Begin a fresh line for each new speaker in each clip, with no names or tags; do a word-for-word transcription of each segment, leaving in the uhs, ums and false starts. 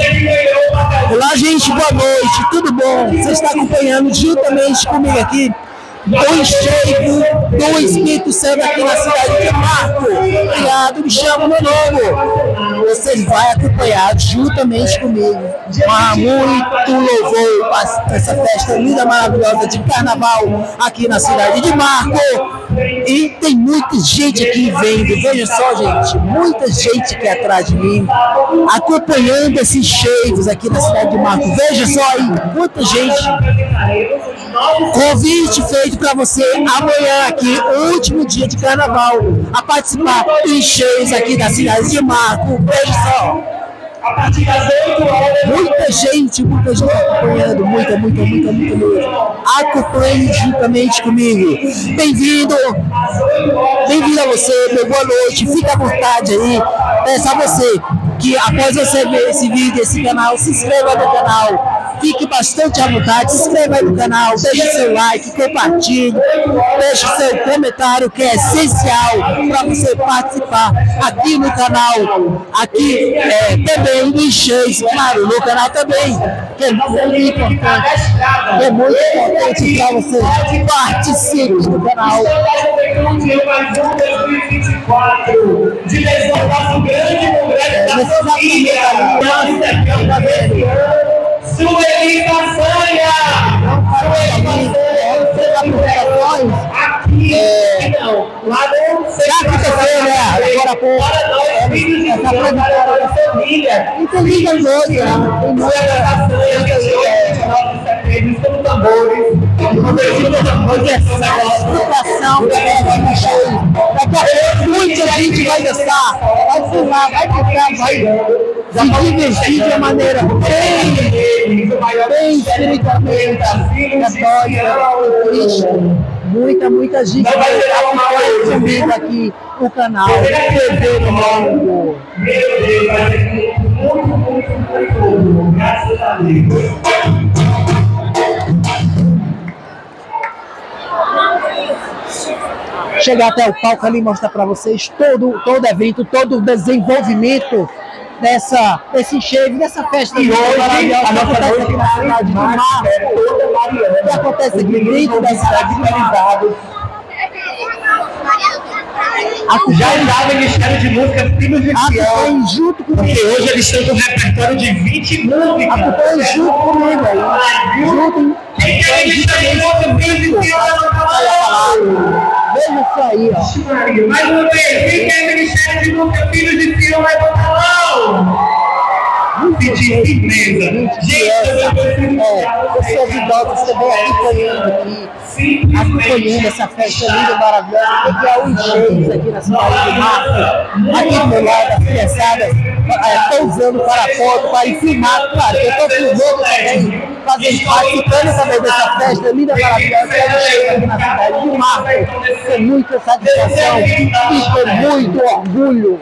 Olá, gente, boa noite, tudo bom? Você está acompanhando juntamente comigo aqui o enxergo do Espírito Santo aqui na cidade de Marco. Obrigado, me chamo meu nome. Você vai acompanhar juntamente comigo com muito louvor essa festa linda, maravilhosa de carnaval aqui na cidade de Marco. E tem muita gente aqui vendo, veja só, gente, muita gente aqui atrás de mim, acompanhando esses cheios aqui na cidade de Marco. Veja só aí, muita gente. Convite feito para você amanhã aqui, o último dia de carnaval, a participar em cheios aqui da cidade de Marco. Veja só. A partir das oito horas. Muita gente, muita gente acompanhando, muita, muita, muita, muita, muita. Acompanhe juntamente comigo. Bem-vindo, bem-vindo a você, meu boa noite, fica à vontade aí. Peço a você que após você ver esse vídeo, esse canal, se inscreva no canal. Fique bastante à vontade, se inscreva aí no canal, deixe seu like, compartilhe, deixe seu comentário que é essencial para você participar aqui no canal, aqui é, também no Cheios, claro, no canal também, que é muito importante, que é muito importante para você participe do canal.
Sueli Façanha! Aqui, não, lá no
Sexta-feira, né? Agora, pô,
essa apresentação da família.
Interliga os outros, né? Tem muita
Eles são tambores.
Explicação, daqui a pouco muita gente vai dançar, vai filmar, vai cantar, vai se divertir de uma maneira bem, bem espiritualmente, católica, muita, muita gente vai acompanhar comigo aqui no canal T V no Mundo.
Meu Deus, vai ser muito, muito, muito, graças a Deus.
Chegar até o palco ali e mostrar para vocês todo, todo evento, todo o desenvolvimento dessa, desse enxergo, dessa festa
e hoje,
maravilhosa
a nossa
acontece aqui na cidade de Marco,
é toda Mariana,
que acontece aqui dentro da cidade de Marco.
Já está o Ministério de Música Filhos de Sião,
junto comigo.
Porque hoje eles estão com um repertório de vinte músicas.
Acompanhe junto comigo aí. Junto.
Quem quer Ministério de Música Filhos de Sião vai
Veja isso aí, ó.
Mais uma vez, quem quer Ministério de Música Filhos de Sião vai botar a mão. Que firmeza. Gente,
pessoas idosas também acompanhando aqui, acompanhando essa festa linda e maravilhosa, que é o Encheios aqui na cidade de Marco. Aqui do meu lado, as criançadas estão usando para foto, para filmar, claro, eu estou filmando também, fazendo, participando também dessa festa linda e maravilhosa, que é o Encheios aqui na cidade de Marco. Com muita satisfação e com muito orgulho.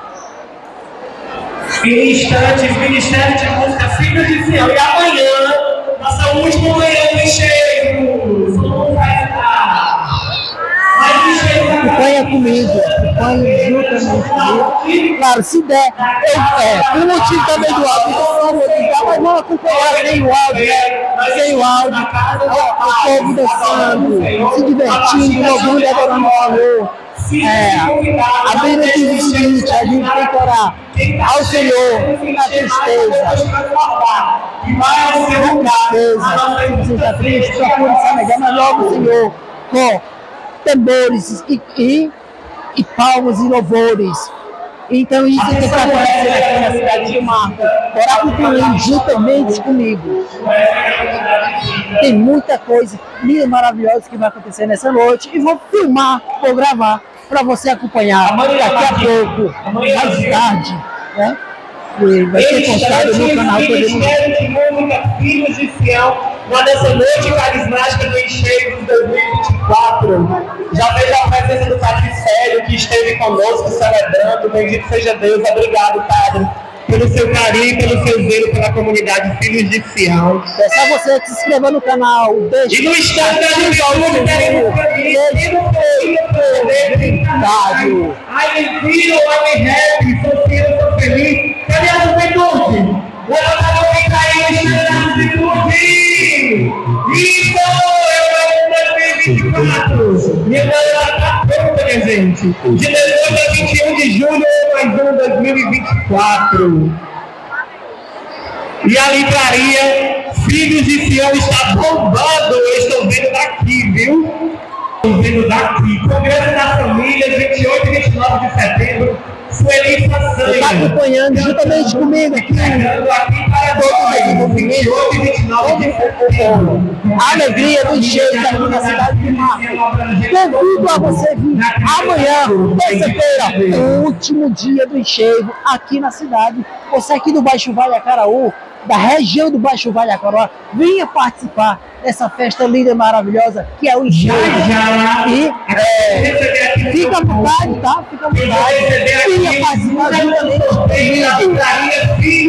Em instantes, Ministério de Música Filhos de Sião. E amanhã, nossa última manhã de Encheios. Vamos estar.
Acompanha comigo, acompanha juntamente comigo. Claro, se der, eu, é, por motivo também do áudio, eu vou ligar, mas não acompanhar sem o áudio, né? Sem o áudio, o povo dançando, se divertindo, louvando e adorando o Senhor. É, a Bíblia diz o seguinte, a gente tem que orar ao Senhor na tristeza, na tristeza, se seja triste, procure se alegrar, mas logo o Senhor com tambores e, e, e palmas e louvores. Então isso é que está acontecendo aqui na cidade de Marco. Orar com juntamente comigo. Tem muita coisa linda e maravilhosa que vai acontecer nessa noite e vou filmar, vou gravar para você acompanhar daqui a pouco, mais tarde, né? E vai ser postado no canal T V
Ministério de Música Filhos de Sião, nessa noite carismática do Encheios de dois mil e vinte e quatro. Já vejo a presença do Padre Célio, que esteve conosco celebrando. Bendito seja Deus. Obrigado, Padre, pelo seu carinho, pelo seu zelo pela comunidade Filhos de Sião.
É só você que se inscrever no canal. Deixa
e no Instagram do YouTube,
deixa o
I feel, I'm happy, sou feliz, sou feliz. Cadê a juventude? Isso! Eu dois mil e vinte e quatro! Minha galera tá pronta, minha gente! De dezoito a vinte e um de julho, mais um dois mil e vinte e quatro. E a livraria Filhos de Sião está bombando, eu estou vendo daqui, viu? Estou vendo daqui. Congresso das Famílias, vinte e oito e vinte e nove de setembro. Sueli Façanha.
Está acompanhando juntamente comigo aqui.
Aqui para todos, vinte e oito e vinte e nove de setembro.
A alegria do encheio aqui na cidade de Marcos. Convido a você vir amanhã, terça-feira, o último dia do encheio aqui na cidade. Você aqui do Baixo Vale Acaraú, da região do Baixo Vale Acaraú, venha participar dessa festa linda e maravilhosa que é o encheio. E é, fica à vontade, tá? Fica à vontade. Venha participar juntamente comigo.